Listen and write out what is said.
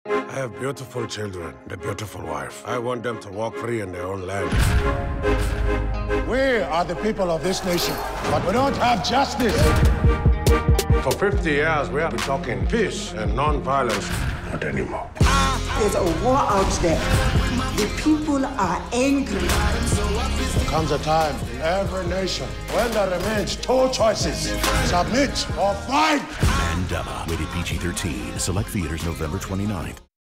I have beautiful children and a beautiful wife. I want them to walk free in their own land. We are the people of this nation, but we don't have justice. For 50 years, we have been talking peace and non-violence. Not anymore. There's a war out there. The people are angry. There comes a time in every nation when there remains two choices: submit or fight. Mandela, rated PG-13. Select theaters November 29th.